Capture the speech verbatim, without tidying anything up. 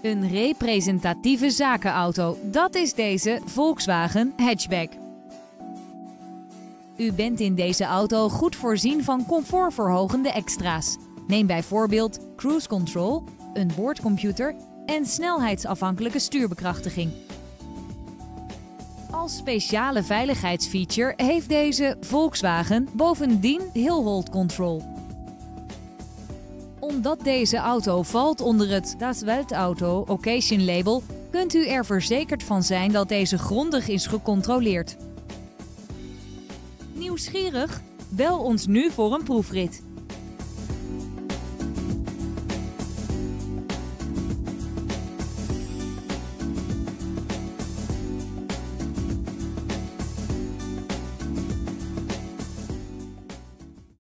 Een representatieve zakenauto, dat is deze Volkswagen Hatchback. U bent in deze auto goed voorzien van comfortverhogende extra's. Neem bijvoorbeeld cruise control, een boordcomputer en snelheidsafhankelijke stuurbekrachtiging. Als speciale veiligheidsfeature heeft deze Volkswagen bovendien Hill Hold Control. Omdat deze auto valt onder het Das Weltauto Occasion label, kunt u er verzekerd van zijn dat deze grondig is gecontroleerd. Nieuwsgierig? Bel ons nu voor een proefrit.